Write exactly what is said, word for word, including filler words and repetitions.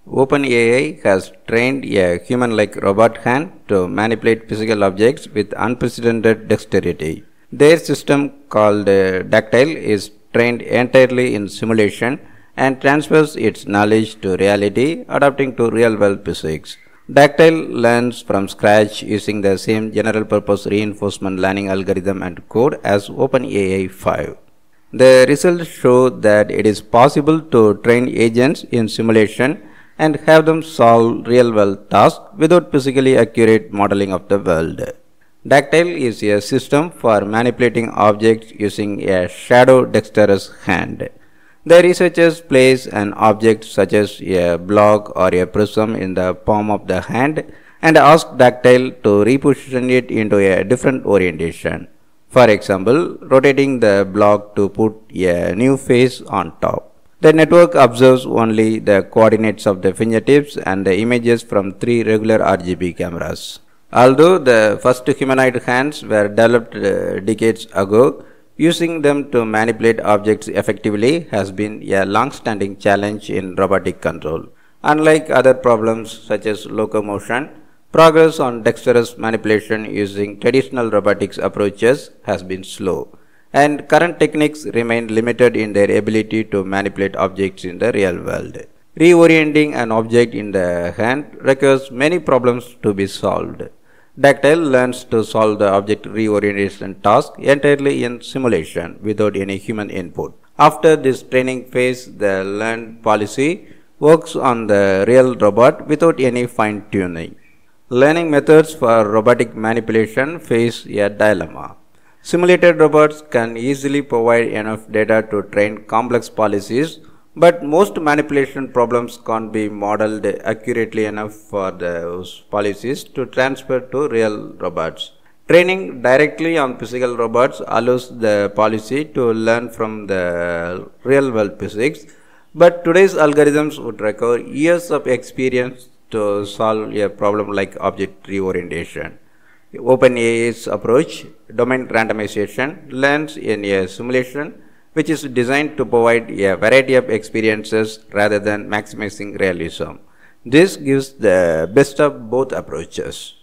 OpenAI has trained a human-like robot hand to manipulate physical objects with unprecedented dexterity. Their system, called uh, Dactyl, is trained entirely in simulation and transfers its knowledge to reality, adapting to real-world physics. Dactyl learns from scratch using the same general-purpose reinforcement learning algorithm and code as OpenAI Five. The results show that it is possible to train agents in simulation and have them solve real-world tasks without physically accurate modeling of the world. Dactyl is a system for manipulating objects using a Shadow Dexterous Hand. The researchers place an object such as a block or a prism in the palm of the hand and ask Dactyl to reposition it into a different orientation. For example, rotating the block to put a new face on top. The network observes only the coordinates of the fingertips and the images from three regular R G B cameras. Although the first humanoid hands were developed uh, decades ago, using them to manipulate objects effectively has been a long-standing challenge in robotic control. Unlike other problems such as locomotion, progress on dexterous manipulation using traditional robotics approaches has been slow, and current techniques remain limited in their ability to manipulate objects in the real world. Reorienting an object in the hand requires many problems to be solved. Dactyl learns to solve the object reorientation task entirely in simulation without any human input. After this training phase, the learned policy works on the real robot without any fine-tuning. Learning methods for robotic manipulation face a dilemma. Simulated robots can easily provide enough data to train complex policies, but most manipulation problems can't be modeled accurately enough for those policies to transfer to real robots. Training directly on physical robots allows the policy to learn from the real-world physics, but today's algorithms would require years of experience to solve a problem like object reorientation. OpenAI's approach, domain randomization, learns in a simulation which is designed to provide a variety of experiences rather than maximizing realism. This gives the best of both approaches.